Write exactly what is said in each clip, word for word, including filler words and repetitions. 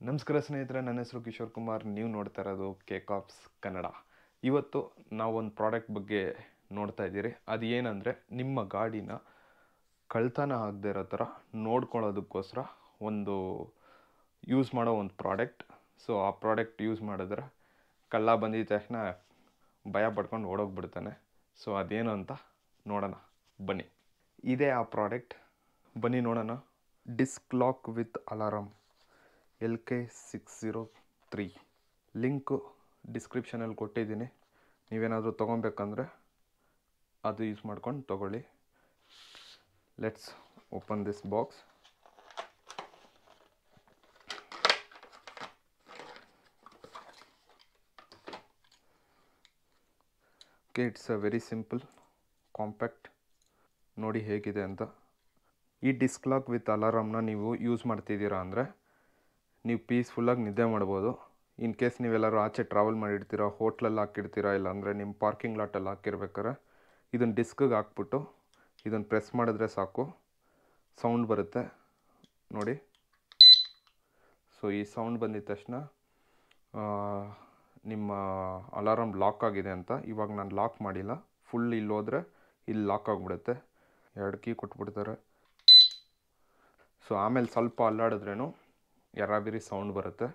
ನಮಸ್ಕಾರ ಸ್ನೇಹಿತರೆ, ನನ್ನ ಹೆಸರು ಕಿಶೋರ್ ಕುಮಾರ್. ನೀವು ನೋಡ್ತಾ ಇರೋದು Kcops ಕನ್ನಡ. ಇವತ್ತು ನಾವೊಂದು ಪ್ರಾಡಕ್ಟ್ ಬಗ್ಗೆ ನೋಡ್ತಾ ಇದ್ದೀರಿ. ಅದು ಏನಂದರೆ, ನಿಮ್ಮ ಗಾಡಿನ ಕಳ್ತನ ಆಗದೆ ಇರೋ ಥರ ನೋಡ್ಕೊಳ್ಳೋದಕ್ಕೋಸ್ಕರ ಒಂದು ಯೂಸ್ ಮಾಡೋ ಒಂದು ಪ್ರಾಡಕ್ಟ್. ಸೊ ಆ ಪ್ರಾಡಕ್ಟ್ ಯೂಸ್ ಮಾಡಿದ್ರೆ ಕಳ್ಳ ಬಂದಿದ್ದ ತಕ್ಷಣ ಭಯ ಪಡ್ಕೊಂಡು ಓಡೋಗ್ಬಿಡ್ತಾನೆ. ಸೊ ಅದೇನು ಅಂತ ನೋಡೋಣ ಬನ್ನಿ. ಇದೇ ಆ ಪ್ರಾಡಕ್ಟ್, ಬನ್ನಿ ನೋಡೋಣ. Disc lock with alarm L K six zero three. Link ಡಿಸ್ಕ್ರಿಪ್ಷನಲ್ಲಿ ಕೊಟ್ಟಿದ್ದೀನಿ. ನೀವೇನಾದರೂ ತೊಗೊಬೇಕಂದ್ರೆ ಅದು ಯೂಸ್ ಮಾಡ್ಕೊಂಡು ತೊಗೊಳ್ಳಿ. Let's open this box. Okay, it's a very simple, compact. ನೋಡಿ ಹೇಗಿದೆ ಅಂತ. ಈ ಡಿಸ್ಕ್ ಲಾಕ್ ವಿತ್ ಅಲಾರಮ್ನ ನೀವು ಯೂಸ್ ಮಾಡ್ತಿದ್ದೀರಾ ಅಂದರೆ ನೀವು ಪೀಸ್ಫುಲ್ಲಾಗಿ ನಿದ್ದೆ ಮಾಡ್ಬೋದು. ಇನ್ ಕೇಸ್ ನೀವೆಲ್ಲರೂ ಆಚೆ ಟ್ರಾವೆಲ್ ಮಾಡಿರ್ತೀರ, ಹೋಟ್ಲಲ್ಲಿ ಹಾಕಿರ್ತೀರ, ಇಲ್ಲಾಂದರೆ ನಿಮ್ಮ ಪಾರ್ಕಿಂಗ್ ಲಾಟಲ್ಲಿ ಹಾಕಿರ್ಬೇಕಾರೆ ಇದನ್ನು ಡಿಸ್ಕಿಗೆ ಹಾಕ್ಬಿಟ್ಟು ಇದನ್ನು ಪ್ರೆಸ್ ಮಾಡಿದ್ರೆ ಸಾಕು, ಸೌಂಡ್ ಬರುತ್ತೆ ನೋಡಿ. ಸೊ ಈ ಸೌಂಡ್ ಬಂದಿದ ತಕ್ಷಣ ನಿಮ್ಮ ಅಲಾರಮ್ ಲಾಕ್ ಆಗಿದೆ ಅಂತ. ಇವಾಗ ನಾನು ಲಾಕ್ ಮಾಡಿಲ್ಲ, ಫುಲ್ ಇಲ್ಲಿ ಹೋದರೆ ಇಲ್ಲಿ ಲಾಕ್ ಆಗಿಬಿಡುತ್ತೆ. ಎರಡು ಕೀ ಕೊಟ್ಬಿಡ್ತಾರೆ. ಸೊ ಆಮೇಲೆ ಸ್ವಲ್ಪ ಅಲ್ಲಾಡಿದ್ರೇನು ಎರಾಬಿರಿ ಸೌಂಡ್ ಬರುತ್ತೆ.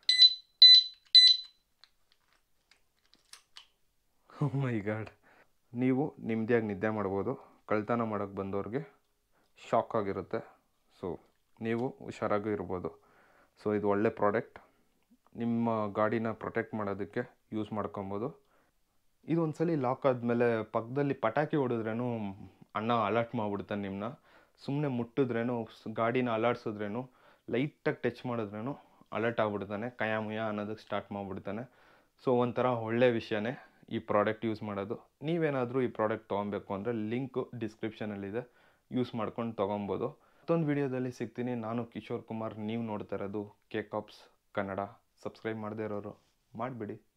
Oh my god. ನೀವು ನಿಮ್ಮದಿಯಾಗಿ ನಿದ್ದೆ ಮಾಡ್ಬೋದು. ಕಳ್ತನ ಮಾಡೋಕ್ಕೆ ಬಂದವ್ರಿಗೆ ಶಾಕ್ ಆಗಿರುತ್ತೆ. ಸೊ ನೀವು ಹುಷಾರಾಗಿ ಇರ್ಬೋದು. ಸೊ ಇದು ಒಳ್ಳೆ ಪ್ರಾಡಕ್ಟ್. ನಿಮ್ಮ ಗಾಡಿನ ಪ್ರೊಟೆಕ್ಟ್ ಮಾಡೋದಕ್ಕೆ ಯೂಸ್ ಮಾಡ್ಕೊಬೋದು. ಇದು ಒಂದ್ಸಲಿ ಲಾಕ್ ಆದಮೇಲೆ ಪಕ್ಕದಲ್ಲಿ ಪಟಾಕಿ ಹೊಡಿದ್ರೇನು ಅಣ್ಣ ಅಲರ್ಟ್ ಮಾಡಿಬಿಡ್ತಾನೆ ನಿಮ್ಮನ್ನ. ಸುಮ್ಮನೆ ಮುಟ್ಟಿದ್ರೇನು, ಗಾಡಿನ ಅಲಾಡ್ಸಿದ್ರೇನು, ಲೈಟಾಗಿ ಟಚ್ ಮಾಡಿದ್ರೇನು ಅಲರ್ಟ್ ಆಗಿಬಿಡ್ತಾನೆ, ಕಯಾಮುಯ ಅನ್ನೋದಕ್ಕೆ ಸ್ಟಾರ್ಟ್ ಮಾಡಿಬಿಡ್ತಾನೆ. ಸೊ ಒಂಥರ ಒಳ್ಳೆ ವಿಷಯನೇ ಈ ಪ್ರಾಡಕ್ಟ್ ಯೂಸ್ ಮಾಡೋದು. ನೀವೇನಾದರೂ ಈ ಪ್ರಾಡಕ್ಟ್ ತೊಗೊಬೇಕು ಅಂದರೆ ಲಿಂಕು ಡಿಸ್ಕ್ರಿಪ್ಷನಲ್ಲಿದೆ, ಯೂಸ್ ಮಾಡ್ಕೊಂಡು ತೊಗೊಬೋದು. ಮತ್ತೊಂದು ವಿಡಿಯೋದಲ್ಲಿ ಸಿಗ್ತೀನಿ. ನಾನು ಕಿಶೋರ್ ಕುಮಾರ್. ನೀವು ನೋಡ್ತಾ ಇರೋದು Kcops ಕನ್ನಡ. ಸಬ್ಸ್ಕ್ರೈಬ್ ಮಾಡದೇ ಇರೋರು ಮಾಡಿಬಿಡಿ.